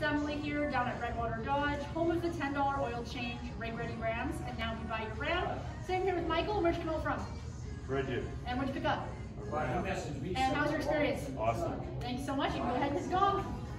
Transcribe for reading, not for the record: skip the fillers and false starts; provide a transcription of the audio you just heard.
family here down at Redwater Dodge, home of the $10 oil change, Rig Ready Rams, and now we buy your Ram. Same here with Michael. Where'd you come from? Red Deer. And what'd you pick up? Right. And how's your experience? Awesome. Thank you so much. You can go ahead and hit the gong.